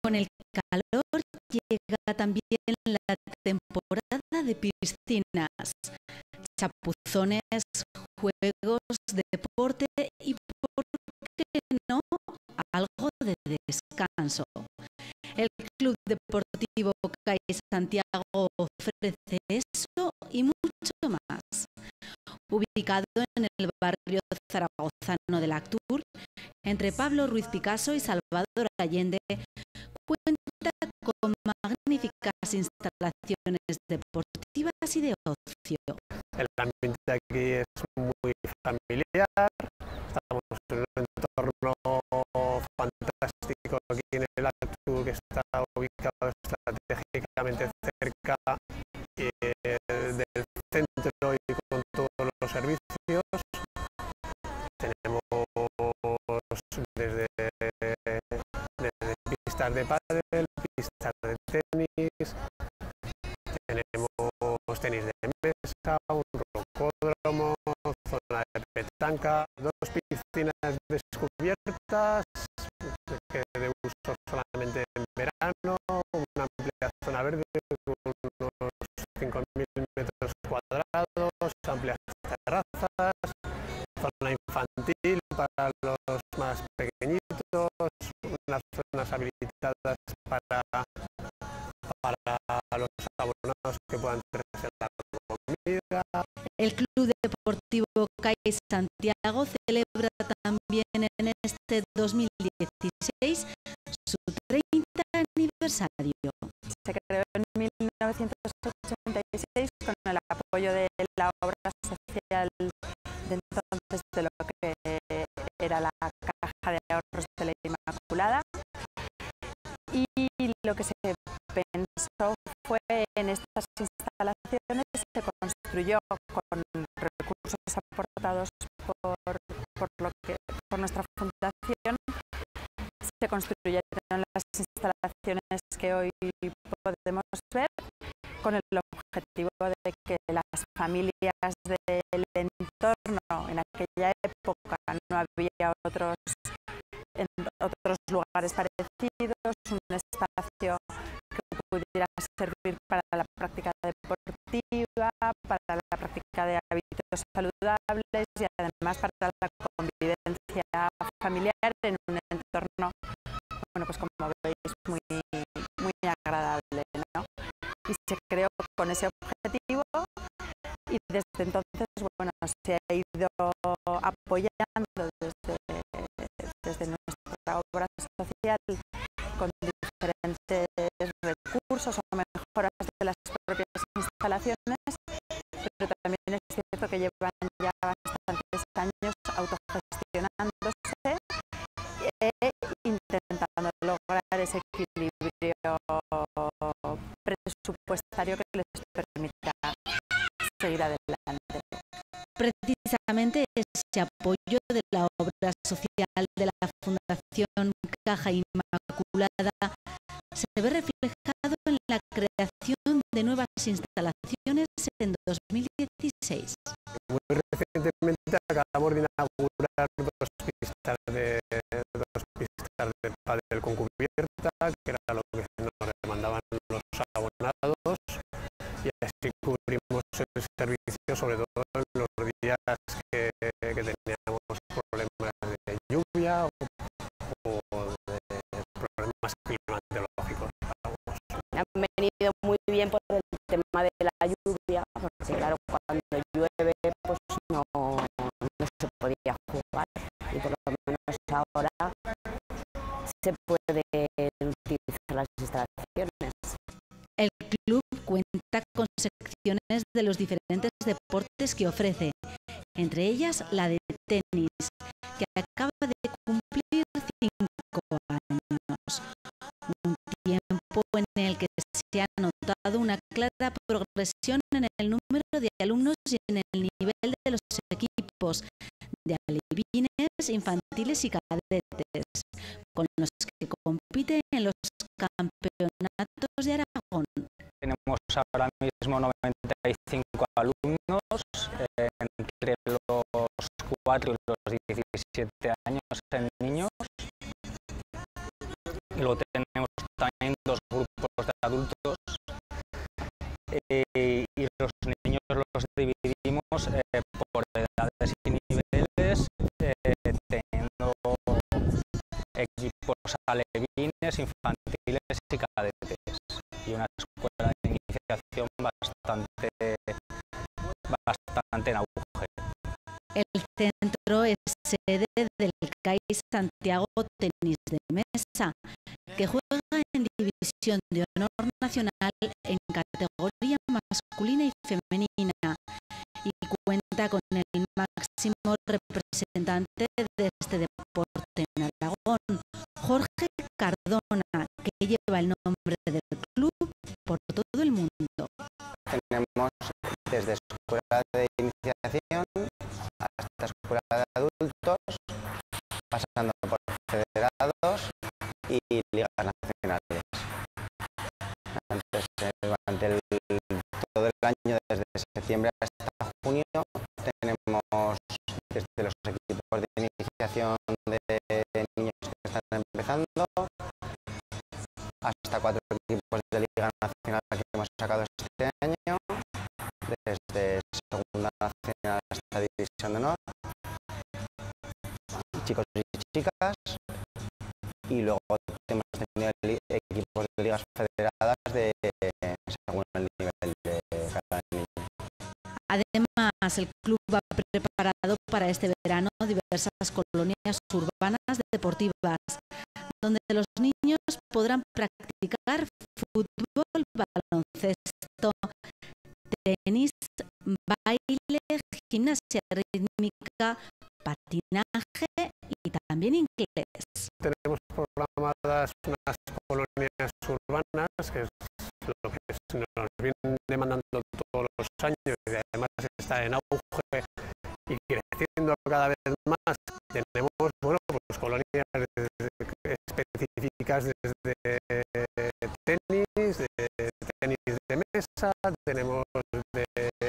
Con el calor llega también la temporada de piscinas, chapuzones, juegos, deporte y, ¿por qué no?, algo de descanso. El Club Deportivo CAI Santiago ofrece eso y mucho más. Ubicado en el barrio zaragozano del Actur, entre Pablo Ruiz Picasso y Salvador Allende, cuenta con magníficas instalaciones deportivas y de ocio. El ambiente aquí es muy familiar, estamos en un entorno fantástico aquí en el Actur, que está ubicado estratégicamente cerca del centro y con todos los servicios. Tenemos desde pistas de pádel, pistas de tenis, tenemos tenis de mesa, un rocódromo, zona de petanca, dos piscinas descubiertas de uso solamente en verano, una amplia zona verde con unos 5.000 metros cuadrados, amplias terrazas, zona infantil para los más pequeñitos, unas zonas habilitadas para los abonados que puedan traerse la comida. El Club Deportivo CAI Santiago celebra también en este 2016 su 30 aniversario. Se creó en 1986 con el apoyo de la obra social de entonces de lo que era la Caja de Ahorros de la Inmaculada, y lo que se pensó fue en estas instalaciones se construyó con recursos aportados por nuestra fundación. Se construyeron las instalaciones que hoy podemos ver con el objetivo de que las familias del entorno, en aquella época no había otros lugares parecidos, un espacio que pudiera servir para la práctica deportiva, para la práctica de hábitos saludables y además para la convivencia familiar en un entorno, bueno, pues como veis, muy agradable, ¿no? Y se creó con ese objetivo y desde entonces, bueno, se ha ido apoyando desde nuestra obra social con diferentes recursos o mejoras de las propias instalaciones, pero también es cierto que llevan ya bastantes años autogestionándose e intentando lograr ese equilibrio presupuestario que les permita seguir adelante. Precisamente ese apoyo de la obra social de la Fundación Caja Inmaculada se ve reflejado en la creación de nuevas instalaciones en 2016. Muy recientemente acabamos de inaugurar dos pistas de pádel con cubierta, que era lo que nos demandaban los abonados, y así cubrimos el servicio sobre todo en los días que teníamos problemas de lluvia o de problemas climatológicos. Han venido muy bien por el tema de la lluvia, porque claro, cuando llueve pues no se podía jugar, y por lo menos ahora se puede utilizar las instalaciones. El club cuenta con secciones de los diferentes deportes que ofrece, entre ellas la de tenis, que acaba de cumplir 5 años. Un tiempo en el que se ha notado una clara progresión en el número de alumnos y en el nivel de los equipos de alevines, infantiles y cadetes, con los que compite en los campeonatos de Aragón. Tenemos ahora mismo 95 alumnos, entre los 4 y los 17 años en niños. Y luego tenemos también equipos alevines, infantiles y cadetes, y una escuela de iniciación bastante en auge. El centro es sede del CAI Santiago Tenis de Mesa, que juega en División de Honor Nacional en categoría masculina y femenina y cuenta con el máximo representante de este deporte en Aragón, Jorge Cardona, que lleva el nombre del club por todo el mundo. Tenemos desde escuela de iniciación hasta escuela de adultos, pasando por federados y ligas nacionales. Entonces, durante todo el año, desde septiembre hasta junio, tenemos desde los equipos de iniciación de niños que están empezando hasta 4 equipos de liga nacional que hemos sacado este año, desde segunda nacional hasta división de honor, chicos y chicas, y luego hemos tenido equipos de ligas federadas según el nivel de cada niño. Además, el club ha preparado para este verano diversas colonias urbanas deportivas, donde los niños podrán practicar fútbol, baloncesto, tenis, baile, gimnasia rítmica, patinaje y también inglés. Tenemos programadas unas colonias urbanas, que es lo que nos vienen demandando todos los años y además está en auge y creciendo cada vez más. Tenemos pues colonias específicas desde tenis, de mesa, tenemos de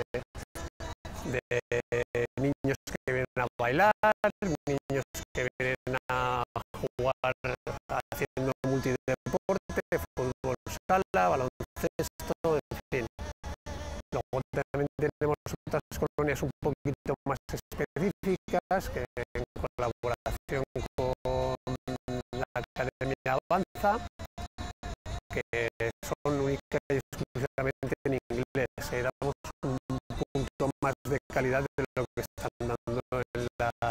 niños que vienen a bailar, niños que vienen a jugar haciendo multideporte, fútbol sala, baloncesto, en fin. Luego también tenemos otras colonias un poquito más específicas que en colaboración con la Academia Avanza, que son únicas y exclusivamente en inglés. Damos un punto más de calidad de lo que están dando en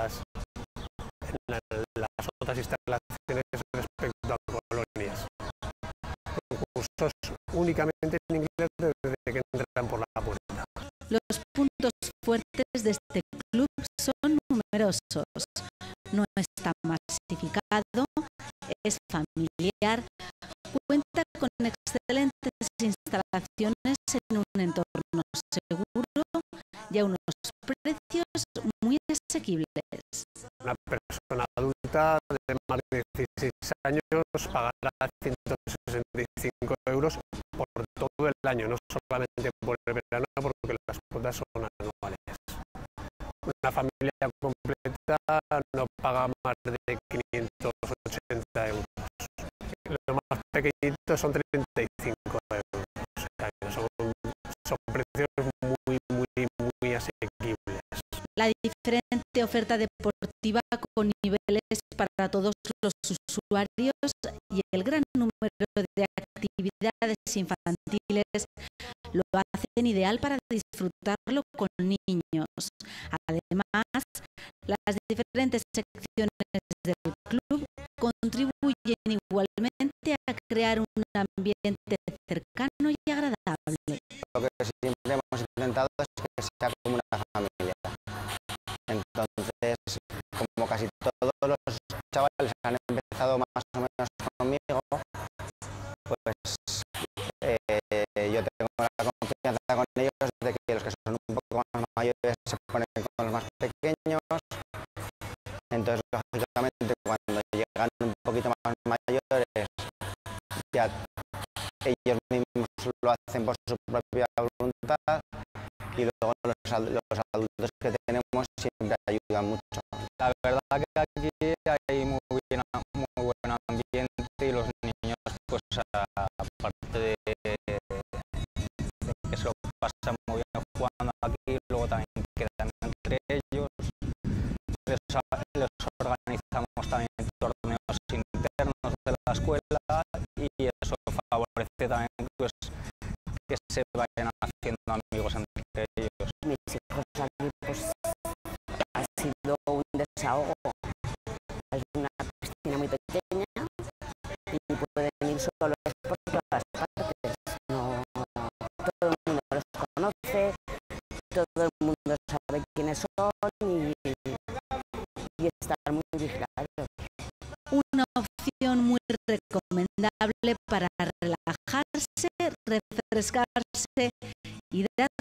las otras instalaciones respecto a colonias. Cursos únicamente en inglés desde que entran por la puerta. Los puntos fuertes de este club son numerosos. No está masificado, es familiar, cuenta con excelentes instalaciones en un entorno seguro y a unos precios muy asequibles. Una persona adulta de más de 16 años pagará 165 € por todo el año, no solamente por el verano, porque las cuotas son anuales. Una familia completa no paga más de 580 €. Los más pequeñitos son 35 €. O sea, son precios muy asequibles. La diferente oferta deportiva con niveles para todos los usuarios y el gran número de actividades infantiles lo hacen ideal para disfrutarlo con niños. Además, las diferentes secciones del club contribuyen igualmente a crear un ambiente cercano y agradable. Lo que siempre hemos intentado es que sea como una familia. Entonces, como casi todos los chavales han empezado más o menos conmigo, pues yo tengo la confianza con ellos de que los que son un poco más mayores se ponen con los más pequeños. Entonces, lógicamente, cuando llegan un poquito más mayores, ya ellos mismos lo hacen por su propia voluntad y luego los adultos que tenemos siempre ayudan mucho. La verdad que aquí hay muy buen ambiente y los niños, pues aparte de que se lo pasan muy bien jugando aquí, luego también quedan entre ellos. Les organizamos también torneos solos por todas partes. No, todo el mundo los conoce, todo el mundo sabe quiénes son y estar muy vigilados. Una opción muy recomendable para relajarse, refrescarse y dar